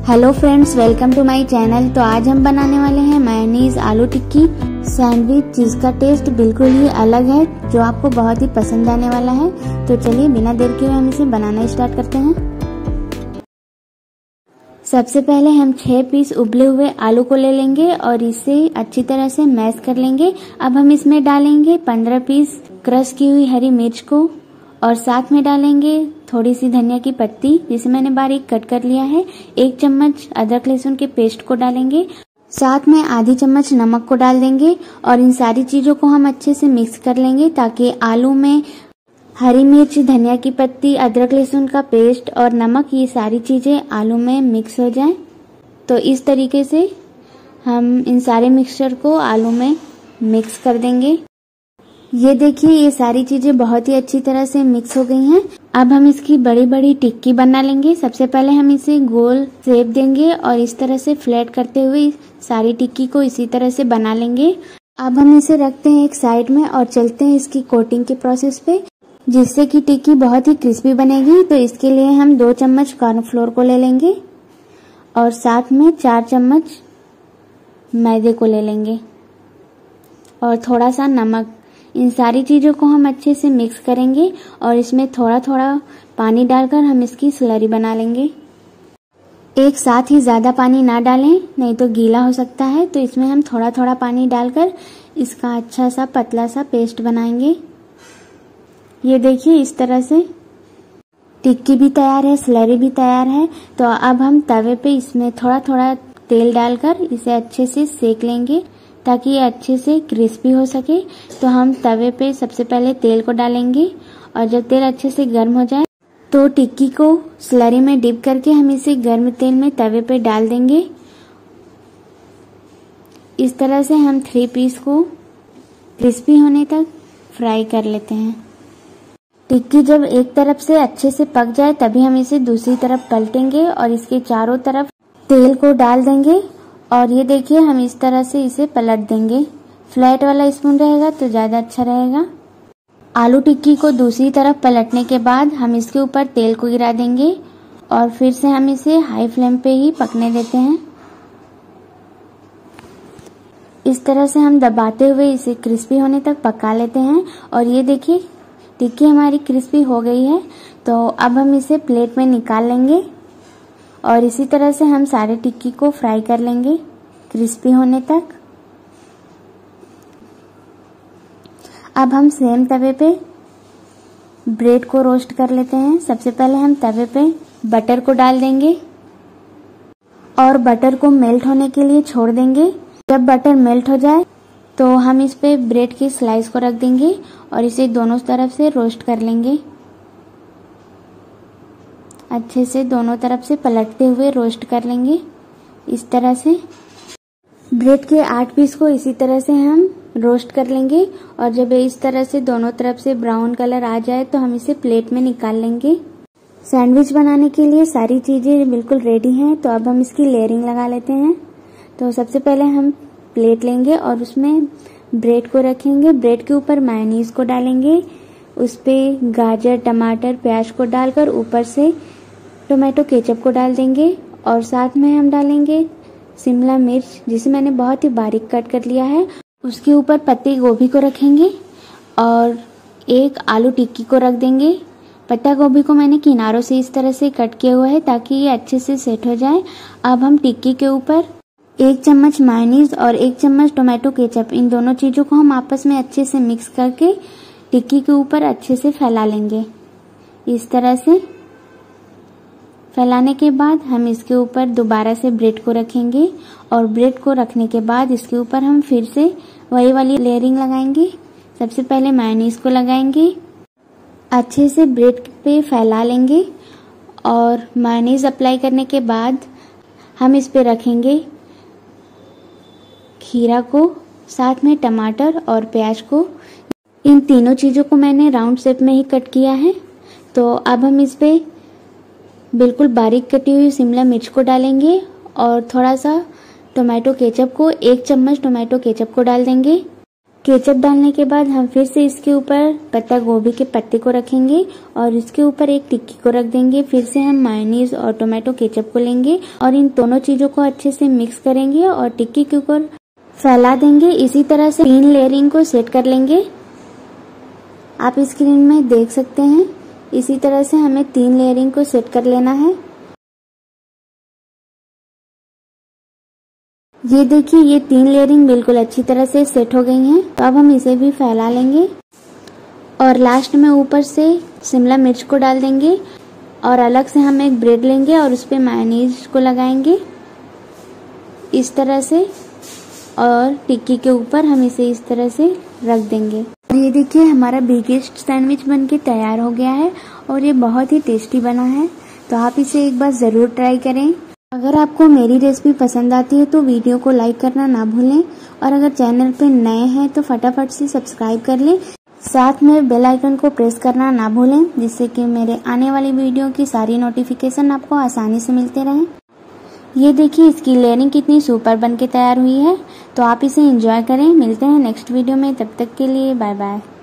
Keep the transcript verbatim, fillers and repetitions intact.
Hello friends, welcome to my channel. तो आज हम बनाने वाले हैं मेयोनीज आलू टिक्की सैंडविच, जिसका टेस्ट बिल्कुल ही अलग है, जो आपको बहुत ही पसंद आने वाला है। तो चलिए बिना देर के हम इसे बनाना स्टार्ट करते हैं। सबसे पहले हम छह पीस उबले हुए आलू को ले लेंगे और इसे अच्छी तरह से मैश कर लेंगे। अब हम इसमें डालेंगे पंद्रह पीस क्रश की हुई हरी मिर्च को और साथ में डालेंगे थोड़ी सी धनिया की पत्ती, जिसे मैंने बारीक कट कर लिया है। एक चम्मच अदरक लहसुन के पेस्ट को डालेंगे, साथ में आधी चम्मच नमक को डाल देंगे और इन सारी चीजों को हम अच्छे से मिक्स कर लेंगे, ताकि आलू में हरी मिर्च, धनिया की पत्ती, अदरक लहसुन का पेस्ट और नमक, ये सारी चीजें आलू में मिक्स हो जाएं। तो इस तरीके से हम इन सारे मिक्सचर को आलू में मिक्स कर देंगे। ये देखिए, ये सारी चीजें बहुत ही अच्छी तरह से मिक्स हो गई हैं। अब हम इसकी बड़ी बड़ी टिक्की बना लेंगे। सबसे पहले हम इसे गोल शेप देंगे और इस तरह से फ्लैट करते हुए सारी टिक्की को इसी तरह से बना लेंगे। अब हम इसे रखते हैं एक साइड में और चलते हैं इसकी कोटिंग के प्रोसेस पे, जिससे कि टिक्की बहुत ही क्रिस्पी बनेगी। तो इसके लिए हम दो चम्मच कॉर्नफ्लोर को ले लेंगे और साथ में चार चम्मच मैदे को ले लेंगे और थोड़ा सा नमक। इन सारी चीजों को हम अच्छे से मिक्स करेंगे और इसमें थोड़ा थोड़ा पानी डालकर हम इसकी स्लरी बना लेंगे। एक साथ ही ज्यादा पानी ना डालें, नहीं तो गीला हो सकता है। तो इसमें हम थोड़ा थोड़ा पानी डालकर इसका अच्छा सा पतला सा पेस्ट बनाएंगे। ये देखिए, इस तरह से टिक्की भी तैयार है, स्लरी भी तैयार है। तो अब हम तवे पे इसमें थोड़ा थोड़ा तेल डालकर इसे अच्छे से सेक लेंगे, ताकि ये अच्छे से क्रिस्पी हो सके। तो हम तवे पे सबसे पहले तेल को डालेंगे और जब तेल अच्छे से गर्म हो जाए तो टिक्की को स्लरी में डिप करके हम इसे गर्म तेल में तवे पे डाल देंगे। इस तरह से हम थ्री पीस को क्रिस्पी होने तक फ्राई कर लेते हैं। टिक्की जब एक तरफ से अच्छे से पक जाए तभी हम इसे दूसरी तरफ पलटेंगे और इसके चारों तरफ तेल को डाल देंगे। और ये देखिए, हम इस तरह से इसे पलट देंगे। फ्लैट वाला स्पून रहेगा तो ज्यादा अच्छा रहेगा। आलू टिक्की को दूसरी तरफ पलटने के बाद हम इसके ऊपर तेल को गिरा देंगे और फिर से हम इसे हाई फ्लेम पे ही पकने देते हैं। इस तरह से हम दबाते हुए इसे क्रिस्पी होने तक पका लेते हैं। और ये देखिए, टिक्की हमारी क्रिस्पी हो गई है। तो अब हम इसे प्लेट में निकाल लेंगे और इसी तरह से हम सारे टिक्की को फ्राई कर लेंगे क्रिस्पी होने तक। अब हम सेम तवे पे ब्रेड को रोस्ट कर लेते हैं। सबसे पहले हम तवे पे बटर को डाल देंगे और बटर को मेल्ट होने के लिए छोड़ देंगे। जब बटर मेल्ट हो जाए तो हम इस पे ब्रेड की स्लाइस को रख देंगे और इसे दोनों तरफ से रोस्ट कर लेंगे। अच्छे से दोनों तरफ से पलटते हुए रोस्ट कर लेंगे। इस तरह से ब्रेड के आठ पीस को इसी तरह से हम रोस्ट कर लेंगे और जब इस तरह से दोनों तरफ से ब्राउन कलर आ जाए तो हम इसे प्लेट में निकाल लेंगे। सैंडविच बनाने के लिए सारी चीजें बिल्कुल रेडी हैं। तो अब हम इसकी लेयरिंग लगा लेते हैं। तो सबसे पहले हम प्लेट लेंगे और उसमें ब्रेड को रखेंगे। ब्रेड के ऊपर मेयोनीज को डालेंगे, उस पे गाजर, टमाटर, प्याज को डालकर ऊपर से टोमेटो केचप को डाल देंगे और साथ में हम डालेंगे शिमला मिर्च, जिसे मैंने बहुत ही बारीक कट कर लिया है। उसके ऊपर पत्ती गोभी को रखेंगे और एक आलू टिक्की को रख देंगे। पत्ता गोभी को मैंने किनारों से इस तरह से कट किया हुआ है, ताकि ये अच्छे से सेट हो जाए। अब हम टिक्की के ऊपर एक चम्मच मेयोनीज और एक चम्मच टोमेटो केचप, इन दोनों चीजों को हम आपस में अच्छे से मिक्स करके टिक्की के ऊपर अच्छे से फैला लेंगे। इस तरह से फैलाने के बाद हम इसके ऊपर दोबारा से ब्रेड को रखेंगे और ब्रेड को रखने के बाद इसके ऊपर हम फिर से वही वाली लेयरिंग लगाएंगे। सबसे पहले मेयोनीज को लगाएंगे, अच्छे से ब्रेड पे फैला लेंगे और मेयोनीज अप्लाई करने के बाद हम इस पे रखेंगे खीरा को, साथ में टमाटर और प्याज को। इन तीनों चीजों को मैंने राउंड शेप में ही कट किया है। तो अब हम इस पे बिल्कुल बारीक कटी हुई शिमला मिर्च को डालेंगे और थोड़ा सा टोमेटो केचप को, एक चम्मच टोमेटो केचप को डाल देंगे। केचप डालने के बाद हम फिर से इसके ऊपर पत्ता गोभी के पत्ते को रखेंगे और इसके ऊपर एक टिक्की को रख देंगे। फिर से हम मायोनीज और टोमेटो केचप को लेंगे और इन दोनों चीजों को अच्छे से मिक्स करेंगे और टिक्की के ऊपर फैला देंगे। इसी तरह से तीन लेयरिंग को सेट कर लेंगे। आप स्क्रीन में देख सकते हैं, इसी तरह से हमें तीन लेयरिंग को सेट कर लेना है। ये देखिए, ये तीन लेयरिंग बिल्कुल अच्छी तरह से सेट हो गई हैं। तो अब हम इसे भी फैला लेंगे और लास्ट में ऊपर से शिमला मिर्च को डाल देंगे और अलग से हम एक ब्रेड लेंगे और उस पर मायोनीज को लगाएंगे इस तरह से और टिक्की के ऊपर हम इसे इस तरह से रख देंगे। और ये देखिए, हमारा बिगेस्ट सैंडविच बनके तैयार हो गया है और ये बहुत ही टेस्टी बना है। तो आप इसे एक बार ज़रूर ट्राई करें। अगर आपको मेरी रेसिपी पसंद आती है तो वीडियो को लाइक करना ना भूलें और अगर चैनल पे नए हैं तो फटाफट से सब्सक्राइब कर लें। साथ में बेल आइकन को प्रेस करना ना भूलें, जिससे कि मेरे आने वाली वीडियो की सारी नोटिफिकेशन आपको आसानी से मिलते रहें। ये देखिए, इसकी लेयरिंग कितनी सुपर बन के तैयार हुई है। तो आप इसे एंजॉय करें। मिलते हैं नेक्स्ट वीडियो में, तब तक के लिए बाय बाय।